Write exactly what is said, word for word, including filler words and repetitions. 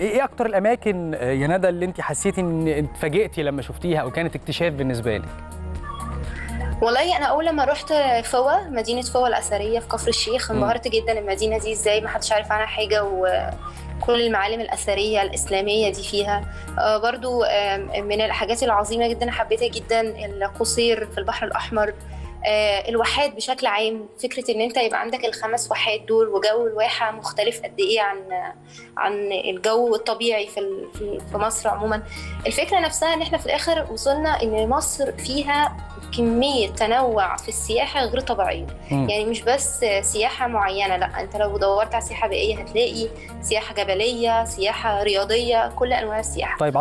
ايه اكتر الاماكن يا ندى اللي انت حسيتي ان اتفاجئتي لما شفتيها او كانت اكتشاف بالنسبه لك؟ والله انا اول لما رحت فوا مدينه فوا الاثريه في كفر الشيخ مم. انبهرت جدا. المدينه دي ازاي ما حدش عارف عنها حاجه، وكل المعالم الاثريه الاسلاميه دي فيها. آه برضو آه من الحاجات العظيمه جدا حبيتها جدا القصير في البحر الاحمر. آه الواحات بشكل عام، فكره ان انت يبقى عندك الخمس واحات دول وجو الواحه مختلف قد ايه عن عن الجو الطبيعي في ال- في في مصر عموما. الفكره نفسها ان احنا في الاخر وصلنا ان مصر فيها كمية تنوع في السياحة غير طبيعية. مم. يعني مش بس سياحة معينة، لا، انت لو دورت على سياحة بيئية هتلاقي سياحة جبلية، سياحة رياضية، كل انواع السياحة. طيب